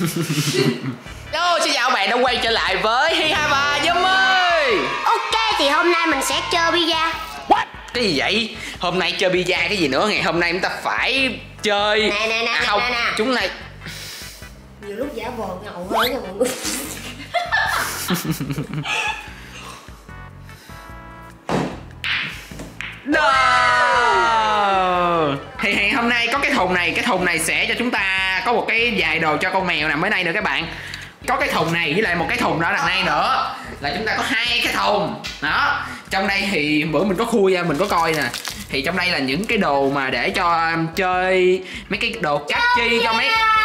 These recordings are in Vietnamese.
Hello, xin chào các bạn đã quay trở lại với Hi2 Yummy. Ok, thì hôm nay mình sẽ chơi pizza. What? Cái gì vậy? Hôm nay chơi pizza cái gì nữa? Ngày hôm nay chúng ta phải chơi... Nè. Chúng này... Nhiều lúc giả vờ ngầu hơn nha mọi người. No. Thì hôm nay có cái thùng này sẽ cho chúng ta có một cái vài đồ cho con mèo nằm ở đây nữa các bạn. Có cái thùng này với lại một cái thùng đó đằng này nữa, là chúng ta có hai cái thùng đó. Trong đây thì bữa mình có khui ra mình có coi nè, thì trong đây là những cái đồ mà để cho chơi mấy cái đồ cáp chi cho mấy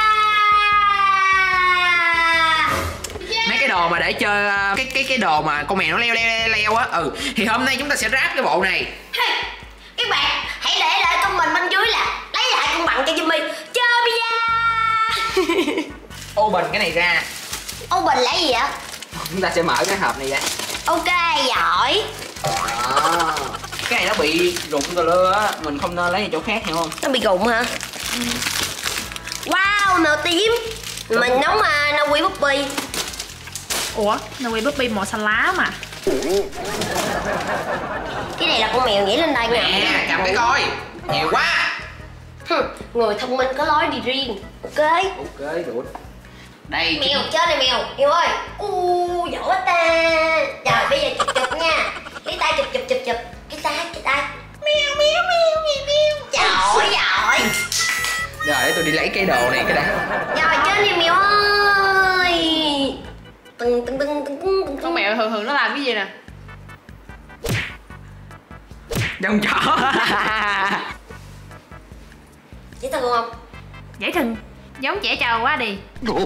cái đồ mà để chơi cái đồ mà con mèo nó leo á. Thì hôm nay chúng ta sẽ ráp cái bộ này. Các bạn hãy để lại comment bên dưới là lấy lại công bằng cho Jimmy chơi pizza. Open cái này ra. Open là gì vậy? Chúng ta sẽ mở cái hộp này ra. Ok, giỏi. Cái này nó bị rụng rồi lưa á, mình không nên lấy ở chỗ khác hiểu không? Nó bị rụng hả? Wow, màu tím. Mình nấu mà nấu quý puppy. Ủa, nấu quý puppy màu xanh lá mà. Cái này là con mèo nhảy lên đây nè. Nè, cầm cái coi. Nhiều quá. Người thông minh có lối đi riêng. Ok. Ok, được. Đây. Mèo chơi này mèo ơi. Giỏi quá ta. Rồi bây giờ chụp nha. Lấy tay chụp. Cái tay. Mèo. Giỏi. Rồi để tôi đi lấy cái đồ này cái đã. Rồi chơi này mèo ơi. Từng. Con mèo thường nó làm cái gì nè? Giống chó. Dễ thương không? Dễ thương. Giống trẻ trâu quá đi.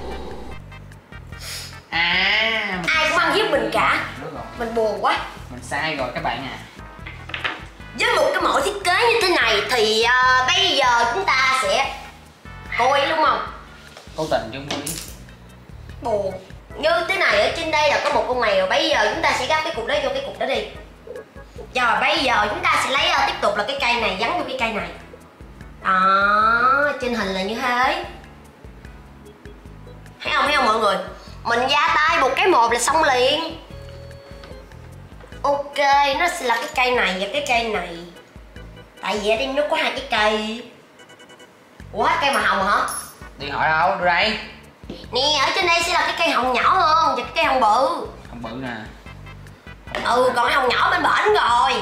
Ai cũng ăn giúp mình cả. Mình buồn quá. Mình sai rồi các bạn à. Với một cái mẫu thiết kế như thế này thì bây giờ chúng ta sẽ cố ý đúng không? Cố tình chứ không ý. Buồn. Như thế này ở trên đây là có một con mèo. Bây giờ chúng ta sẽ gắp cái cục đó vô cái cục đó đi. Rồi bây giờ chúng ta sẽ lấy tiếp tục là cái cây này gắn vô cái cây này. Đó, trên hình là như thế. Thấy không mọi người? Mình ra tay một cái một là xong liền. Ok, nó sẽ là cái cây này và cái cây này. Tại vì ở đây nó có hai cái cây. Ủa, cây màu hồng hả? Điện thoại đâu? Đưa đây. Nè, ở trên đây sẽ là cái cây hồng nhỏ hơn và cái cây hồng bự. Hồng bự nè. Còn cái hồng nhỏ bên bển rồi.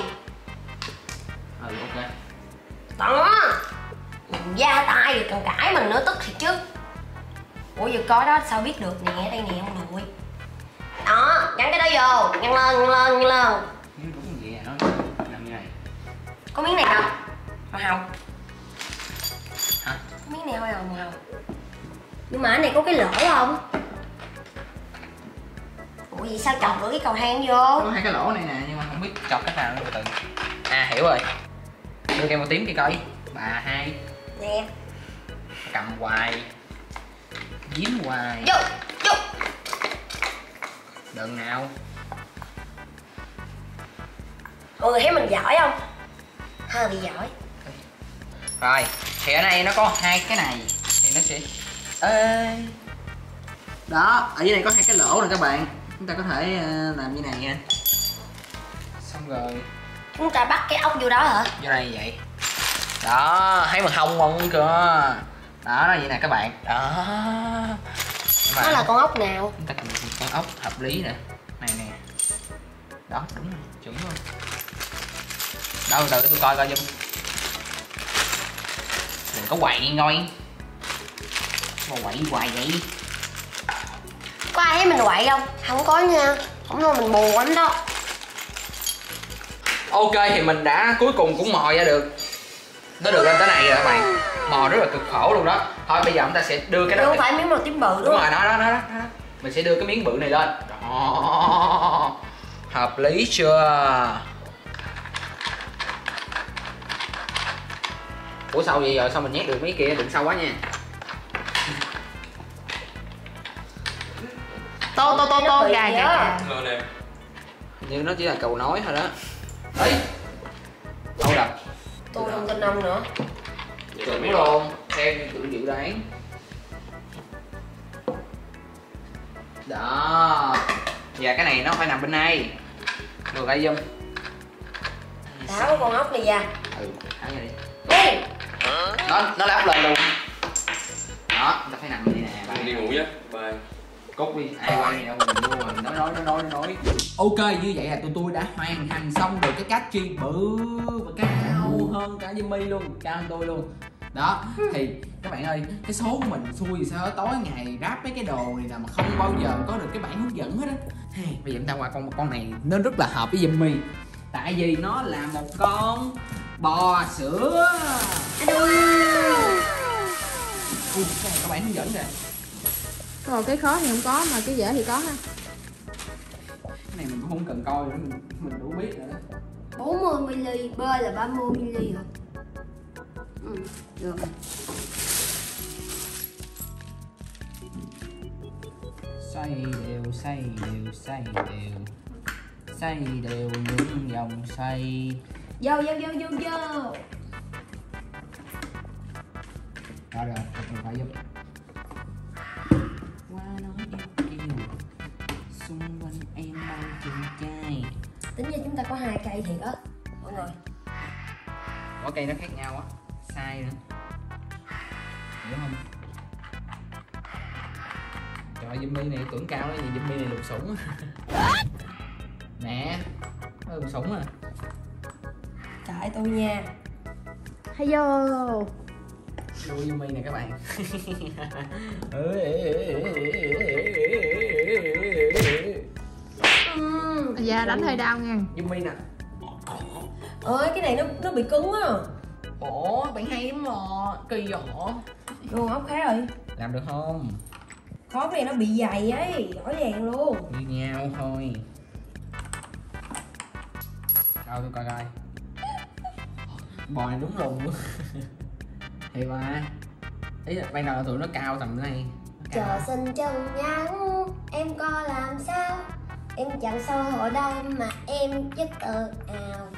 Ok. Đó. Mình ra tay rồi cần cãi mình nữa tức thiệt chứ. Ủa giờ có đó sao biết được nè, đây nè ông nội. Đó, gắn cái đó vô, nhăn lên. Đúng vậy nó nằm như này. Có miếng này không? Màu hồng. Hả? Có miếng này màu hồng. Nhưng mà cái này có cái lỗ không? Ủa vậy sao chọc được cái cầu thang vô? Có hai cái lỗ này nè nhưng mà không biết chọc cách nào nữa từ từ. Hiểu rồi. Đưa cây màu tím kia coi. 3, 2. Nè. Cầm hoài. Dính hoài. Vô. Đừng nào. Mọi người thấy mình giỏi không? Hơi bị giỏi. Rồi, thì ở đây nó có hai cái này thì nó sẽ đó, ở dưới này có hai cái lỗ nè các bạn. Chúng ta có thể làm như này nha. Xong rồi Chúng ta bắt cái ốc vô đó hả? vô đây vậy. Đó, thấy mà hông không cơ. Đó, nó vậy nè các bạn. Đó. Mà Nó là con ốc nào? chúng ta cần một con ốc hợp lý nè. Này nè. Đó, đúng rồi, chuẩn luôn. Đâu từ tôi coi giùm. Đừng có quậy ngôi. Mà quậy hoài vậy. Có ai thấy mình quậy không? Không có nha. Không thôi mình buồn lắm đó. Ok thì mình đã cuối cùng cũng mò ra được. Nó được lên tới này rồi các bạn. Mò rất là cực khổ luôn đó. Thôi bây giờ chúng ta sẽ đưa cái đó. Không phải miếng màu tím bự đúng rồi không? đó. Mình sẽ đưa cái miếng bự này lên. Đó. Hợp lý chưa? Ủa sao vậy rồi? Sao mình nhét được mấy kia? Đừng sâu quá nha. Tô gà. Nhưng nó chỉ là cầu nối thôi đó. Ấy. Đâu đập. Tôi không tin ông nữa. Chuẩn luôn. Theo như tự dự đoán. Đó. Và cái này nó phải nằm bên này. Được lại zoom. Tháo con ốc này ra. Tháo ra đi. Đi. Nó lắp lên luôn. Đó, nó phải nằm như này nè. Đi ngủ nhé. Bye. Cút đi, ai quay gì đâu mình luôn rồi, nó nói. Ok, như vậy là tụi tôi đã hoàn thành xong được cái cá chi bự và cao hơn cả Jimmy luôn, cao hơn tôi luôn. Đó, thì các bạn ơi, cái số của mình xui sao tối ngày ráp mấy cái đồ này là mà không bao giờ có được cái bản hướng dẫn hết á. Bây giờ chúng ta qua con này, nó rất là hợp với Jimmy. Tại vì nó là một con bò sữa. Ui, cái này có bản hướng dẫn rồi. Còn cái khó thì không có mà cái dễ thì có ha. Cái này mình cũng không cần coi nữa, mình đủ biết rồi đó. 40ml, B là 30ml hả? Được rồi. Xoay đều, xoay đều, xoay đều. Xoay đều những vòng xoay. Vô. Rồi, mình phải giúp. Qua nói yêu kiều, xung quanh em bao chừng trai. Tính ra chúng ta có 2 cây thiệt á mọi người. Mỗi cây nó khác nhau á, sai nữa. Hiểu không? Trời ơi, Jimmy này tưởng cao đó, gì Jimmy này lục sủng. Nè, nó lục sủng à. Tại tôi nha. Hello. Vô Jimmy nè các bạn. Dạ đánh hơi đau nha. Jimmy nè. Ơi cái này nó bị cứng á. Ủa, bạn hay lắm mà. Kỳ vậy. Đồ ốc khác rồi. Làm được không? Khó này nó bị dày ấy, rõ ràng luôn. Như nhau thôi. Sao tôi coi coi. Bò này đúng lùn luôn. Thì mà ý là ban đầu là tụi nó cao tầm này. Chờ xin chân nhắn, em có làm sao? Em chẳng sâu hội đâu mà em rất tự ào.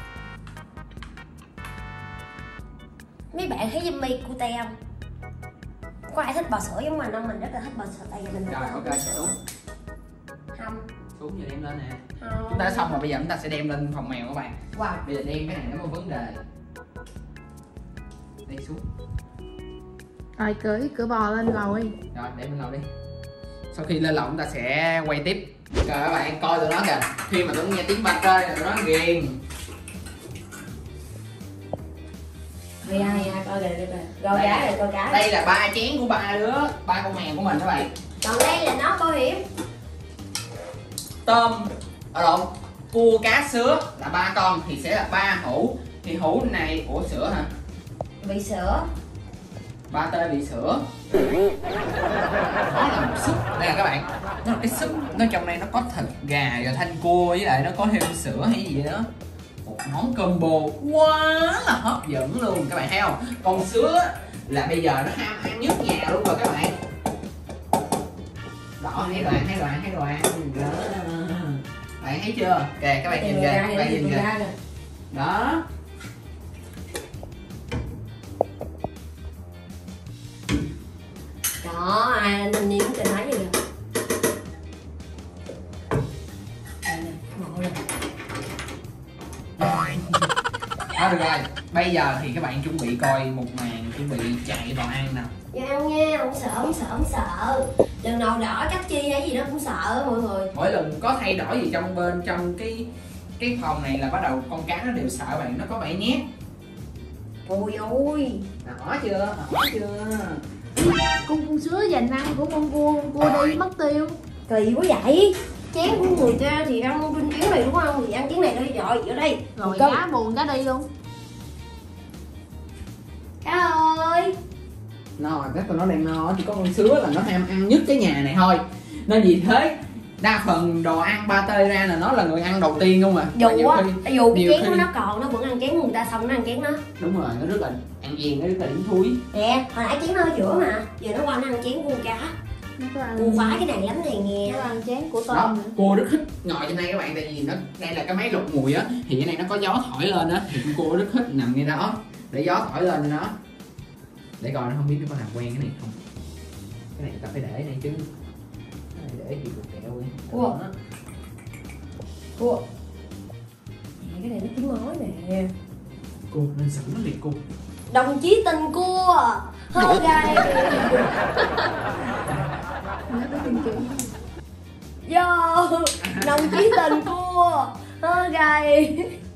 Mấy bạn thấy Jimmy cute không? Có ai thích bò sữa giống mình không? Mình rất là thích bò sữa tại vì mình Rồi ok, xuống. Không. Xuống giờ đem lên nè. Không. Chúng ta đã xong rồi, bây giờ chúng ta sẽ đem lên phòng mèo các bạn. Wow. Bây giờ đem cái này nó có vấn đề. Đi xuống. Rồi cưỡi cửa bò lên lầu đi. Rồi đem lên lầu đi. Sau khi lên lầu chúng ta sẽ quay tiếp. Rồi các bạn coi tụi nó kìa. Khi mà tụi nó nghe tiếng ba chơi là tụi nó ghiền. Dạ, coi kìa, coi cá rồi, coi cá. Đây là 3 chén của 3 đứa, 3 con mèo của mình các bạn. Còn đây là nó bảo hiểm. Tôm, cua cá sứa là 3 con thì sẽ là 3 hũ. Thì hũ này ủa sữa hả? Bị sữa. Ba tê bị sữa. Nó là một súp. Đây là các bạn, nó là cái súp. Nó trong đây nó có thịt gà và thanh cua, với lại nó có thêm sữa hay gì đó. Một món combo quá là hấp dẫn luôn các bạn thấy không? Còn sứa là bây giờ nó ham ăn nhất nhà luôn rồi các bạn. Đó, thấy đoạn đó. Bạn thấy chưa? Kìa các bạn nhìn kìa, các bạn nhìn kìa. Đó. Đó, ai anh nhìn cái thấy gì kìa. Đó được rồi, bây giờ thì các bạn chuẩn bị coi một màn chuẩn bị chạy vào ăn nào. Dạ ăn nha, không sợ. Lần đầu đỏ cách chi hay gì đó cũng sợ mọi người. Mỗi lần có thay đổi gì trong cái phòng này là bắt đầu con cá nó đều sợ bạn, nó có vẻ nhét. Ôi ôi. Đỏ chưa? Con sứa dành ăn của con cua đi mất tiêu. Kỳ quá vậy. Chén của người ta thì ăn bên chén này đúng không? Thì ăn chén này thôi rồi, ở đây. Rồi cá buồn cá đi luôn. Cá ơi. No, chắc tụi nó đang no, chỉ có con sứa là nó ham ăn nhất cái nhà này thôi. Nên vì thế đa phần đồ ăn ba tê ra là nó là người ăn đầu tiên không à. Dù cái chén của khi... nó còn nó vẫn ăn chén của người ta, xong nó ăn chén nó. Đúng rồi, nó rất là ăn ghiền, nó rất là điểm thúi. Nè, hồi nãy chén nó ở giữa mà, giờ nó qua nó ăn chén của con cá. Cua khoái cái này lắm này nghe. Nó ăn chén của Đó, tôm nữa. cua rất thích ngồi trên đây các bạn, tại vì nó đây là cái máy lọc mùi á, thì cái này nó có gió thổi lên á, thì con cua rất thích nằm ngay đó để gió thổi lên cho nó. Để coi nó không biết nó có làm quen cái này không. Cái này ta phải để đây chứ. Để gì cục kẹo đi. Ủa? Ủa? Cái này nó tiếng nói nè. Cục nên xử nó liệt cục. Đồng chí tình cua hơi gầy. Yo, đồng chí tình cua hơi gầy.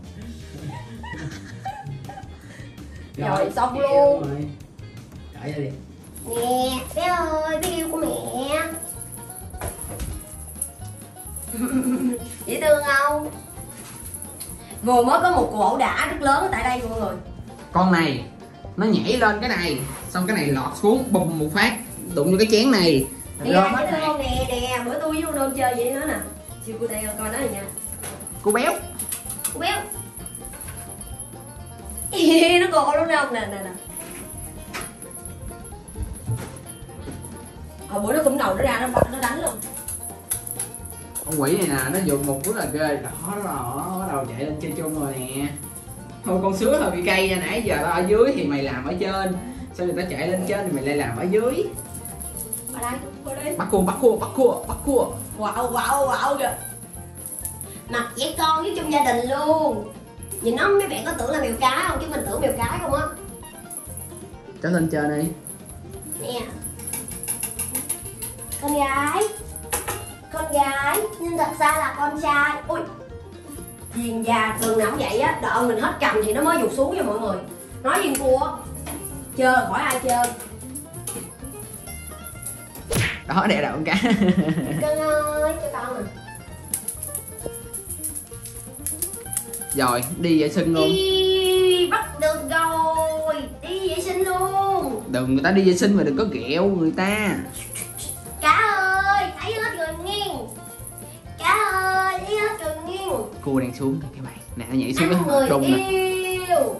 Rồi xong luôn. Cãi ra đi. Nè, bé ơi, bé yêu của mẹ. Dễ thương không? Vừa mới có một cuộc ẩu đả rất lớn ở tại đây mọi người. Con này nó nhảy lên cái này, xong cái này lọt xuống bùm một phát, đụng vô cái chén này. Nè, dễ thương không? Nè, nè, bữa tôi với London chơi vậy nữa nè. Siêu cô tay coi nó này nha. Cô béo. Cô béo. Nó còn đúng không? Nè, nè, nè. Hồi bữa nó cũng đầu nó ra nó đánh luôn. Con quỷ này nè, nó dùng một rất là ghê. Đó, bắt đầu chạy lên chơi chung rồi nè. Thôi con sứa hơi bị cay nha, nãy giờ tao ở dưới thì mày làm ở trên, sao người ta chạy lên trên thì mày lại làm ở dưới. Ở đây, ở đây. Bắt cua. Wow kìa. Mặt trẻ con với trong gia đình luôn. Nhìn nó mấy bạn có tưởng là mèo cái không, chứ mình tưởng mèo cái không á. Trở lên trên đi. Nè. Con gái nhưng thật ra là con trai. Ui, Viên già thường nào cũng vậy á, đợi mình hết cầm thì nó mới vụt xuống cho mọi người. Nói Viên cua chơi khỏi ai chơi. Đó, đè đầu con cá. Cưng ơi, cho con nè. Rồi, đi vệ sinh luôn. Đi, bắt được rồi, đi vệ sinh luôn. Đừng, người ta đi vệ sinh mà đừng có ghẹo người ta. Cá ơi, thấy hết rồi nghiêng. Cá ơi, thấy hết rồi nghiêng. Cua đang xuống kìa các bạn. Nè, nó nhảy xuống Anh cái đùng nè. yêu.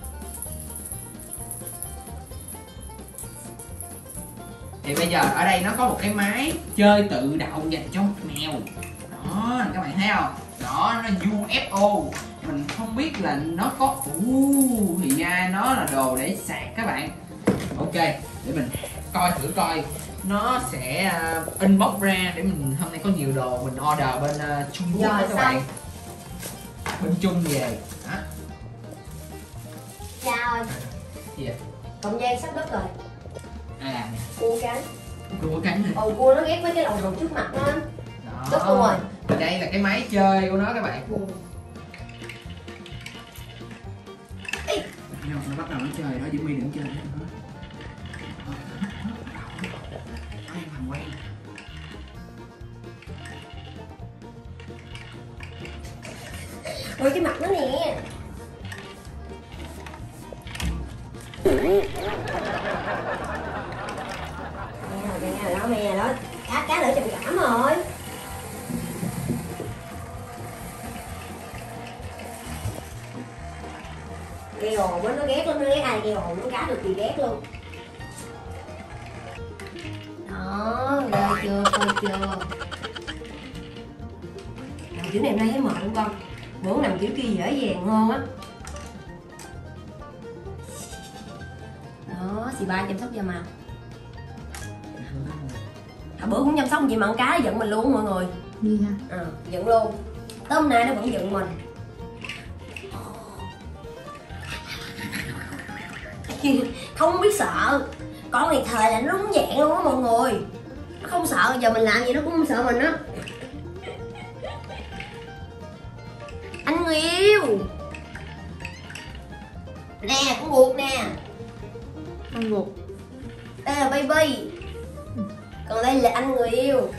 Thì bây giờ ở đây nó có một cái máy chơi tự động dành cho mèo. Đó, các bạn thấy không? Đó, nó UFO. Mình không biết là nó có thì ra nó là đồ để sạc các bạn. Ok, để mình thử coi nó sẽ inbox ra để mình hôm nay có nhiều đồ mình order bên Trung Quốc đó các bạn. Bên Trung về. Đó. Chào. Gì vậy? Cộng dây sắp đất rồi. Ai làm nè? Cua cắn. Cua cắn hả? Ồ, cua nó ghét với cái lồng hồng trước mặt nó. Đó. Đất luôn rồi. Và đây là cái máy chơi của nó các bạn. Nó bắt đầu nó chơi đó, Diễm My đừng chơi nữa. Nó đang làm quen. Ôi cái mặt nó nè. Đó mè đó, cá nữa trầm cảm rồi. Cây ồn nó ghét lắm, nó ghét ai cây ồn nó cá được thì ghét luôn. Đó, coi chưa. Kiểu này hôm nay thấy mệt không con? Bữa nằm kiểu kia dễ dàng hơn á. Đó, xì ba chăm sóc da mặt. Bữa cũng chăm sóc gì mà con cá nó giận mình luôn mọi người. Đi ha. Giận luôn. Tới hôm nay nó vẫn giận mình. Không biết sợ. Con này thời là nó đúng dạng luôn á mọi người. Nó không sợ, giờ mình làm gì nó cũng không sợ mình á. Anh người yêu. Nè, con ruột nè. Con ruột. Đây là baby. Còn đây là anh người yêu.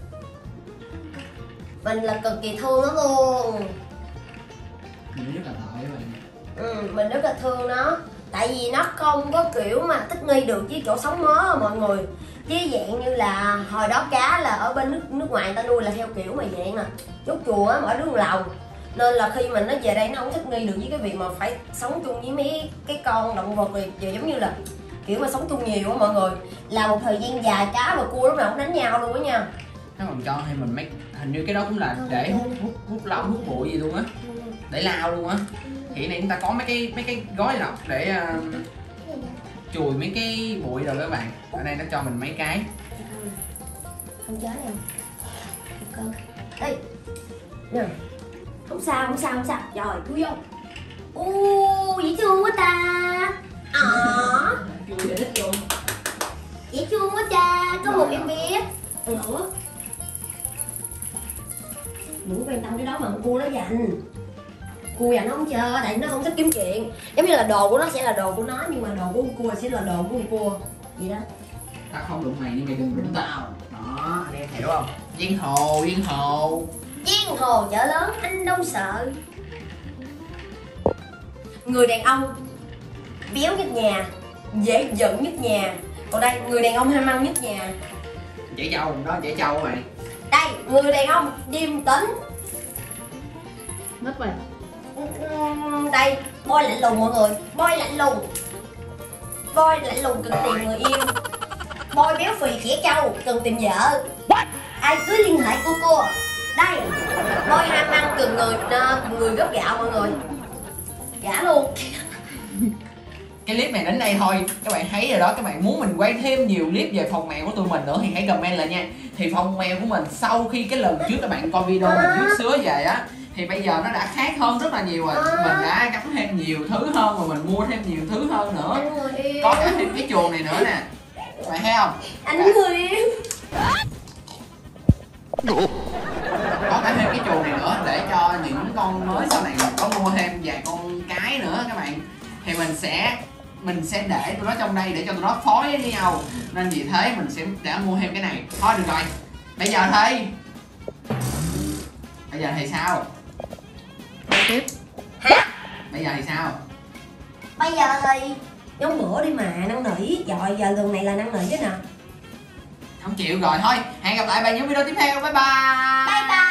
Mình là cực kỳ thương nó luôn. Mình rất là tội các bạn. Mình rất là thương nó. Tại vì nó không có kiểu mà thích nghi được với chỗ sống mới mọi người. Chứ dạng như là hồi đó cá là ở bên nước ngoài người ta nuôi là theo kiểu mà dạng nè, chốt chùa á, mở đường lồng. Nên là khi mà nó về đây nó không thích nghi được với cái việc mà phải sống chung với mấy cái con động vật này, giống như là kiểu mà sống chung nhiều á mọi người. Là một thời gian dài cá và cua lúc nào cũng đánh nhau luôn á nha. Nó còn cho thêm mình mấy, hình như cái đó cũng là để hút lông hút bụi gì luôn á, để lao luôn á. Thì này chúng ta có mấy cái gói lọc để chùi mấy cái bụi rồi các bạn. Ở đây nó cho mình mấy cái. Không chết em. Con. Ê. Nè. Không sao, không sao, không sao. Rồi, cúi vô. Ô, dễ thương quá ta. Chui để thích luôn. Dễ thương quá cha, có một em bé. Nữa. Đừng quan tâm cái đó mà cua nó dành. Cua dành nó không chơi, tại nó không thích kiếm chuyện. Giống như là đồ của nó sẽ là đồ của nó, nhưng mà đồ của con cua sẽ là đồ của con cua. Vậy đó. Tao không đụng mày nhưng mày đừng đụng tao. Đó, anh em hiểu không? Giang hồ, giang hồ. Giang hồ chợ lớn anh đâu sợ. Người đàn ông béo nhất nhà, dễ giận nhất nhà. Còn đây, người đàn ông ham ăn nhất nhà. Dễ trâu, đó dễ trâu mày. Đây, người đàn ông điềm tĩnh. Mất rồi. Đây, boy lạnh lùng mọi người. Boy lạnh lùng. Boy lạnh lùng cần tìm người yêu. Boy béo phì khỉa trâu cần tìm vợ. Ai cứ liên hệ cô. Đây, boy ham ăn cần người gấp gạo mọi người. Gả luôn. Cái clip này đến đây thôi. Các bạn thấy rồi đó, các bạn muốn mình quay thêm nhiều clip về phòng mèo của tụi mình nữa thì hãy comment lại nha. Thì phòng mèo của mình sau khi cái lần trước các bạn coi video mình rước sứa về á, thì bây giờ nó đã khác hơn rất là nhiều rồi. Mình đã cắm thêm nhiều thứ hơn và mình mua thêm nhiều thứ hơn nữa. Có cả thêm cái chuồng này nữa nè. Các bạn thấy không? Anh người yêu. Có cả thêm cái chuồng này nữa để cho những con mới sau này mình có mua thêm vài con cái nữa các bạn. Thì mình sẽ để tụi nó trong đây để cho tụi nó phối với nhau, nên vì thế mình sẽ đã mua thêm cái này. Thôi được rồi, bây giờ thì sao? Tiếp. Hả? Bây giờ thì sao? Bây giờ thì giống bữa đi mà năn nỉ. Rồi giờ lần này là năn nỉ chứ nè. Không chịu rồi, thôi hẹn gặp lại bạn những video tiếp theo. Bye bye. Bye bye.